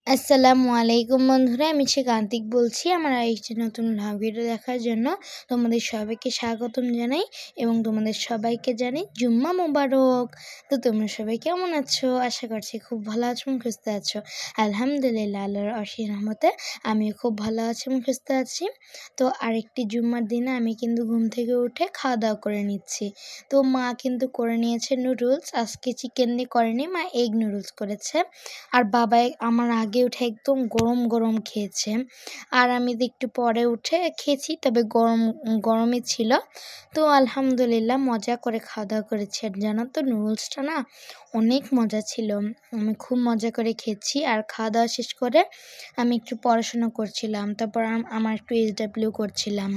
আসসালামু আলাইকুম বন্ধুরা, আমি কান্তিক বলছি। আমার আরেকটি নতুন ব্লগ ভিডিও দেখার জন্য তোমাদের সবাইকে স্বাগতম জানাই এবং তোমাদের সবাইকে জানাই জুম্মা মোবারক। তো তোমরা সবাই কেমন আছো? আশা করছি খুব ভালো আছো এবং সুস্থ আছো। আলহামদুলিল্লাহ, আল্লাহর অসীম রহমতে আমিও খুব ভালো আছি এবং সুস্থ আছি। তো আরেকটি জুম্মার দিনে আমি কিন্তু ঘুম থেকে উঠে খাওয়া দাওয়া করে নিচ্ছি। তো মা কিন্তু করে নিয়েছে নুডলস। আজকে চিকেন দিয়ে করেনি, মা এগ নুডলস করেছে। আর বাবা আমার আগে উঠে একদম গরম গরম খেয়েছে, আর আমি তো একটু পরে উঠে খেয়েছি, তবে গরমই ছিল। তো আলহামদুলিল্লাহ মজা করে খাওয়া দাওয়া করেছি। আর জানো তো, নুডলসটা না অনেক মজা ছিল। আমি খুব মজা করে খেয়েছি। আর খাওয়া দাওয়া শেষ করে আমি একটু পড়াশোনা করছিলাম, তারপর আমার একটু SW করছিলাম।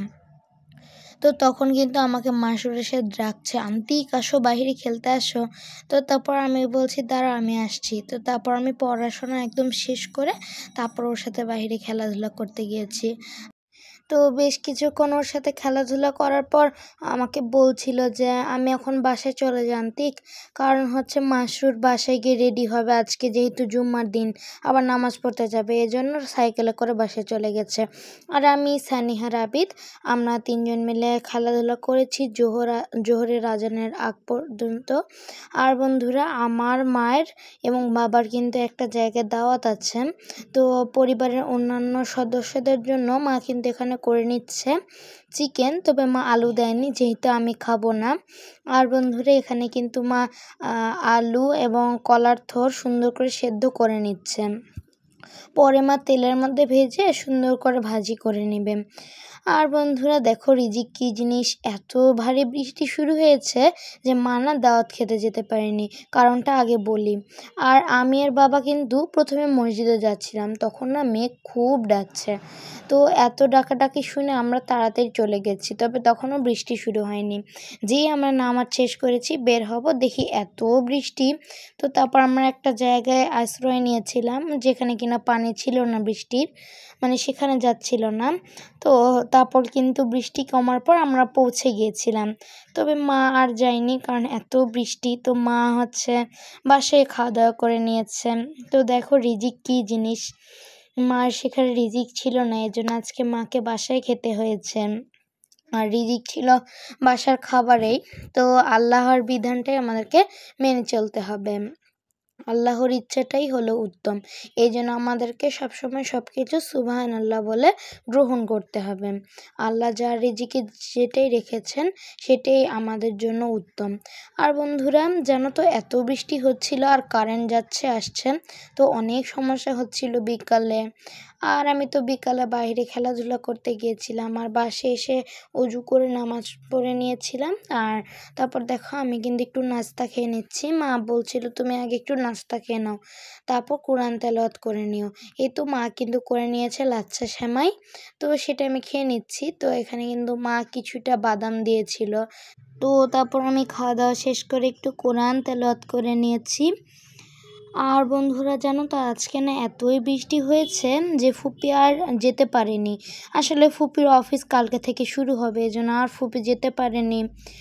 তো তখন কিন্তু আমাকে মাসুর এসে ডাকছে, আন্তিক আসো, বাহিরে খেলতে আসো। তো তারপর আমি বলছি দাঁড়াও, আমি আসছি। তো তারপর আমি পড়াশোনা একদম শেষ করে তারপর ওর সাথে বাহিরে খেলাধুলা করতে গিয়েছি। তো বেশ কিছুক্ষণ ওর সাথে খেলাধুলা করার পর আমাকে বলছিল যে আমি এখন বাসায় চলে যাই আন্তিক, কারণ হচ্ছে মাসুর বাসায় গিয়ে রেডি হবে, আজকে যেহেতু জুম্মার দিন আবার নামাজ পড়তে যাবে, এজন্য সাইকেলে করে বাসায় চলে গেছে। আর আমি, সানিহা, রাবিদ, আমরা তিনজন মিলে খেলাধুলা করেছি জোহরের আজানের আগ পর্যন্ত। আর বন্ধুরা, আমার মায়ের এবং বাবার কিন্তু একটা জায়গায় দাওয়াত আছে। তো পরিবারের অন্যান্য সদস্যদের জন্য মা কিন্তু এখানে করে নিচ্ছে চিকেন, তবে মা আলু দেয়নি যেহেতু আমি খাবো না। আর বন্ধুরা, এখানে কিন্তু মা আলু এবং কলার থোড় সুন্দর করে সেদ্ধ করে নিচ্ছে, পরে মা তেলের মধ্যে ভেজে সুন্দর করে ভাজি করে নেবে। আর বন্ধুরা দেখো, রিজিক কী জিনিস, এত ভারী বৃষ্টি শুরু হয়েছে যে মা না দাওয়াত খেতে যেতে পারেনি, কারণটা আগে বলি। আর আমি আর বাবা কিন্তু প্রথমে মসজিদে যাচ্ছিলাম, তখন না মেঘ খুব ডাকছে। তো এত ডাকাডাকি শুনে আমরা তাড়াতাড়ি চলে গেছি, তবে তখনও বৃষ্টি শুরু হয়নি। যেই আমরা নামাজ শেষ করেছি বের হব, দেখি এত বৃষ্টি। তো তারপর আমরা একটা জায়গায় আশ্রয় নিয়েছিলাম যেখানে কিনা পানি ছিল না বৃষ্টির, মানে সেখানে যাচ্ছিল না। তো তারপর কিন্তু বৃষ্টি কমার পর আমরা পৌঁছে গিয়েছিলাম, তবে মা আর যায়নি কারণ এত বৃষ্টি। তো মা হচ্ছে বাসায় খাওয়া দাওয়া করে নিয়েছে। তো দেখো রিজিক কী জিনিস, মার সেখানে রিজিক ছিল না, এজন্য আজকে মাকে বাসায় খেতে হয়েছে। আর রিজিক ছিল বাসার খাবারেই। তো আল্লাহর বিধানটাই আমাদেরকে মেনে চলতে হবে, আল্লাহর ইচ্ছাটাই হলো উত্তম। এই জন্য আমাদেরকে সবসময় সব কিছু সুবহানাল্লাহ বলে গ্রহণ করতে হবে। আল্লাহ যার রিজিকে যেটাই রেখেছেন সেটাই আমাদের জন্য উত্তম। আর বন্ধুরা জানো তো, এত বৃষ্টি হচ্ছিল আর কারেন্ট যাচ্ছে আসছে, তো অনেক সমস্যা হচ্ছিল বিকালে। আর আমি তো বিকালে বাইরে খেলাধুলা করতে গিয়েছিলাম, আর বাসায় এসে অজু করে নামাজ পড়ে নিয়েছিলাম। আর তারপর দেখো আমি কিন্তু একটু নাস্তা খেয়ে নিচ্ছি। মা বলছিল তুমি আগে একটু নাস্তা খেয়ে নাও, তারপর কোরআন তেলাওয়াত করে নিও। এই তো মা কিন্তু করে নিয়েছে লাচ্ছা সেমাই, তো সেটা আমি খেয়ে নিচ্ছি। তো এখানে কিন্তু মা কিছুটা বাদাম দিয়েছিল। তো তারপর আমি খাওয়া দাওয়া শেষ করে একটু কোরআন তেলাওয়াত করে নিয়েছি। আর বন্ধুরা জানো তো, আজকে না এতই বৃষ্টি হয়েছে যে ফুপি আর যেতে পারেনি। আসলে ফুপির অফিস কালকে থেকে শুরু হবে, এজন্য আর ফুপি যেতে পারেনি।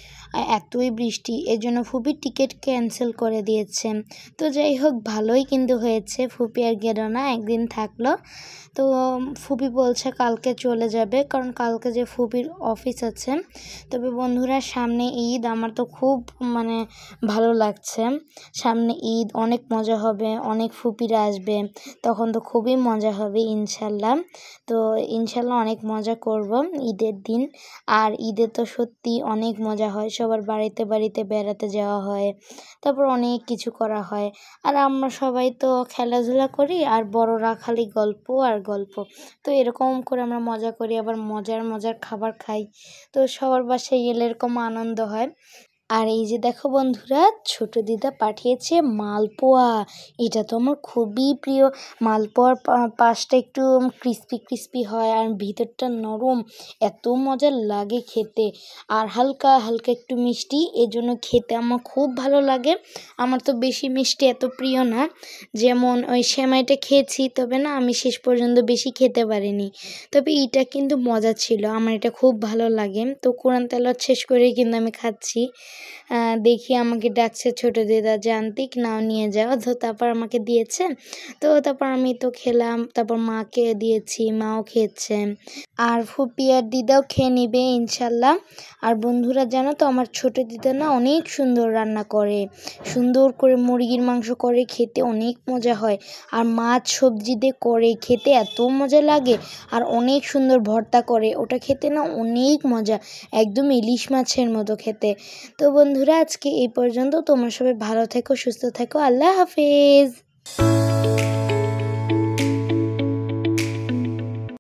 এতই বৃষ্টি, এজন্য ফুপির টিকিট ক্যান্সেল করে দিয়েছে। তো যাই হোক, ভালোই কিন্তু হয়েছে, ফুপি আর গেল না, একদিন থাকলো। তো ফুপি বলছে কালকে চলে যাবে, কারণ কালকে যে ফুপির অফিস আছে। তবে বন্ধুরা, সামনে ঈদ, আমার তো খুব ভালো লাগছে। সামনে ঈদ, অনেক মজা হবে, অনেক ফুপিরা আসবে, তখন তো খুবই মজা হবে ইনশাল্লাহ। তো ইনশাল্লাহ অনেক মজা করব ঈদের দিন। আর ঈদে তো সত্যি অনেক মজা হয়, সবার বাড়িতে বাড়িতে বেড়াতে যাওয়া হয়, তারপর অনেক কিছু করা হয়। আর আমরা সবাই তো খেলাধুলা করি, আর বড়রা খালি গল্প আর গল্প। তো এরকম করে আমরা মজা করি, আবার মজার মজার খাবার খাই। তো সবার বাসায় গেলে এরকম আনন্দ হয়। আর এই যে দেখো বন্ধুরা, ছোট দিদা পাঠিয়েছে মালপোয়া। এটা তো আমার খুবই প্রিয়। মালপোয়ার পাশটা একটু ক্রিস্পি ক্রিস্পি হয় আর ভিতরটা নরম, এত মজা লাগে খেতে। আর হালকা হালকা একটু মিষ্টি, এজন্য খেতে আমার খুব ভালো লাগে। আমার তো বেশি মিষ্টি এত প্রিয় না, যেমন ওই সেমাইটা খেয়েছি, তবে না আমি শেষ পর্যন্ত বেশি খেতে পারিনি। তবে এটা কিন্তু মজা ছিল, আমার এটা খুব ভালো লাগে। তো কোরআন তেলাওয়াত শেষ করে কিন্তু আমি খাচ্ছি। দেখি আমাকে ডাকছে ছোট দিদা জান্তিক নাও নিয়ে যাও, তো তারপর আমাকে দিয়েছে। তো তারপর আমি তো খেলাম, তারপর মাকে দিয়েছি, মাও খেয়েছে, আর ফুপি আর দিদাও খেয়ে নিবে ইনশাল্লাহ। আর বন্ধুরা জানো তো আমার ছোট দিদা না অনেক সুন্দর রান্না করে, সুন্দর করে মুরগির মাংস করে, খেতে অনেক মজা হয়। আর মাছ সবজি দিয়ে করে খেতে এত মজা লাগে। আর অনেক সুন্দর ভর্তা করে, ওটা খেতে না অনেক মজা, একদম ইলিশ মাছের মতো খেতে। তো বন্ধুরা আজকে এই পর্যন্ত, তোমরা সবাই ভালো থেকো, সুস্থ থেকো, আল্লাহ হাফেজ।